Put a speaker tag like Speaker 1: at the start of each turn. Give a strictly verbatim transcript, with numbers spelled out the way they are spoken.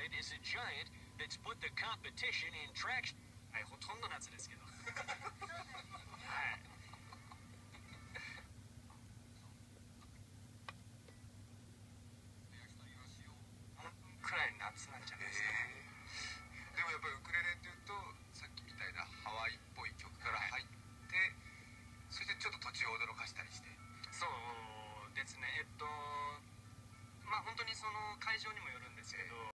Speaker 1: started is a giant that's put the competition in traction.
Speaker 2: はい、ほとんど夏ですけど。はい。